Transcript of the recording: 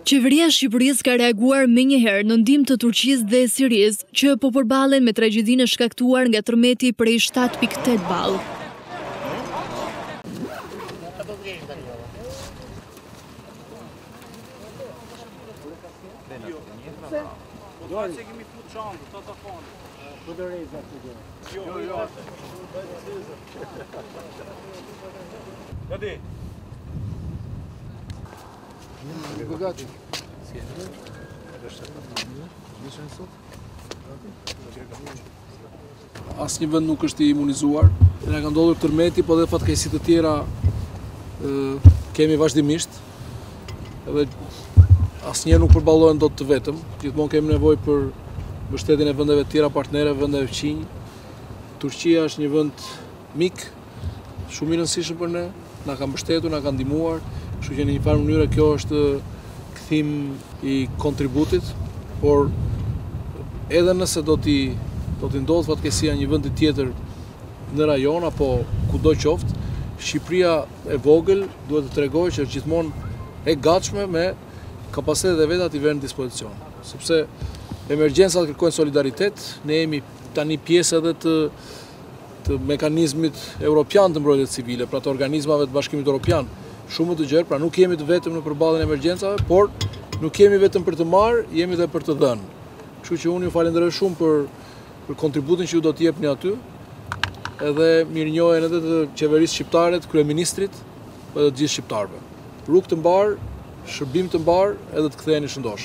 Qeveria e Shqipërisë ka reaguar menjëherë në ndihmë të Turqisë dhe Sirisë, që po përballen me tragjedinë e shkaktuar nga tërmeti prej 7.8 ballë. Asnjë vend nuk është i imunizuar. Na ka ndodhur tërmeti, po dhe fatkeqësi të tjera kemi vazhdimisht. Edhe asnjëherë nuk përballohen dot të vetëm. Gjithmonë kemi nevojë për mbështetjen e vendeve të tjera partnere, vendeve fqinj. Turqia është një vend mik, shumë i rëndësishëm për ne, na ka mbështetur, na ka ndihmuar, kështu që në një farë mënyrë kjo është kthim i kontributit, por edhe nëse do t'i ndodh fatkeqësia një vendi tjetër në rajon apo kudo qoftë, Shqipëria e vogël duhet të tregojë që është gjithmonë e gatshme me kapacitetet e veta t'i vënë në dispozicion. Sepse emergjencat kërkojnë solidaritet, ne jemi tani pjesë edhe të mekanizmit evropian të mbrojtjes civile, pra të organizmave të Bashkimit Evropian, shumë të gjerë, pra nuk jemi të vetëm në përballjen e emergjencave, por nuk jemi vetëm për të marrë, jemi edhe për të dhënë. Kështu që unë ju falenderoj shumë për kontributin që ju do t'jepni aty, edhe mirënjohjen edhe të qeverisë shqiptare, të kryeministrit, edhe të gjithë shqiptarëve. Rrugë të mbar, shërbim të mbar, edhe të ktheheni shëndosh.